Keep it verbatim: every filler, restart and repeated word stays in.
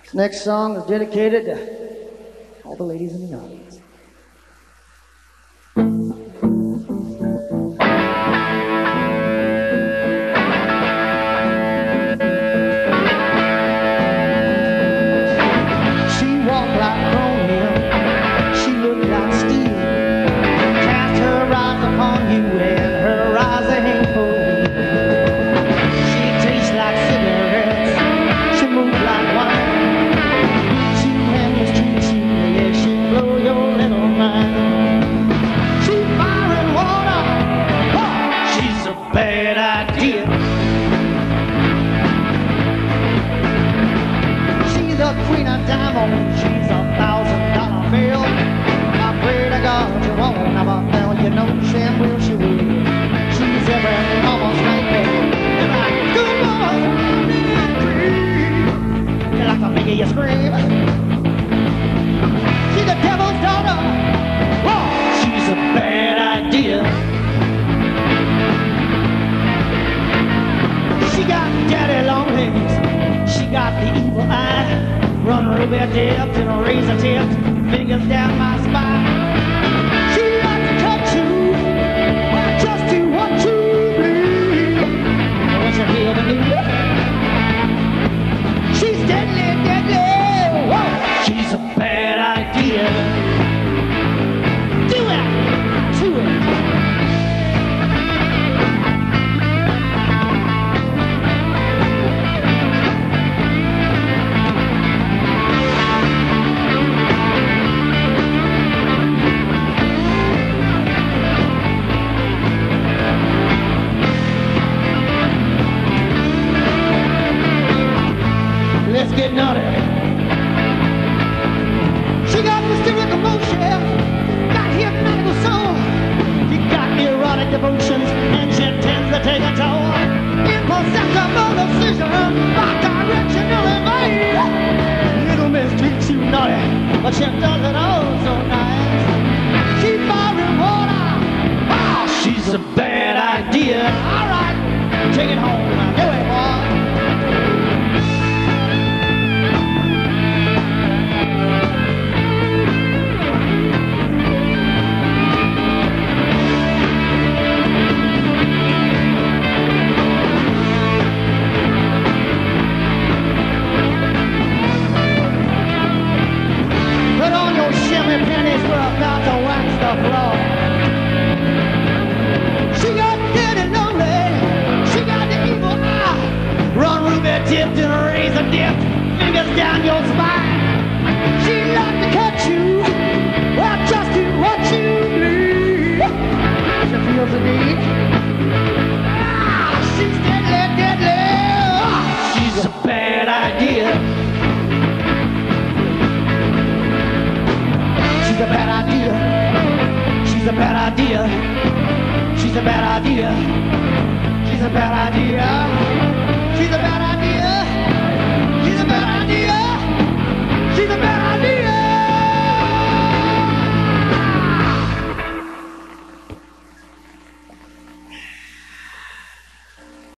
This next song is dedicated to all the ladies in the audience. Queen of diamonds, she's a thousand dollar bill. I pray to God you won't never fail. You know she will, she will. She's every mama's nightmare. Every good boy's dream. She like to make you scream. She's the devil's daughter. Whoa, she's a bad idea. She got daddy long legs. She got the evil eye. Run ruby dipped and a razor tipped, fingers down my spine. She likes to touch you, just do what you believe. What you feel to do? She's deadly, deadly. Whoa, she's a bad idea. Do it, do it. Let's get naughty. She got mysterious emotion, got hypnotic soul. She got erotic devotions, and she tends to take a toll. Imperceptible decision, by directional advice. Little miss treats you naughty, but she does it all so nice. She borrowed water. Oh, she's a bad idea. All right, take it home. Now do it, boy. Pennies were about to wax the floor. She got dead and lonely. She got the evil eye. Run ruby dipped and razor dipped, fingers down your spine. She liked to catch you. Well, just do what you need. She feels the need. Ah, she's deadly, deadly. Ah, she's a bad idea. She's a bad idea. She's a bad idea. She's a bad idea. She's a bad idea.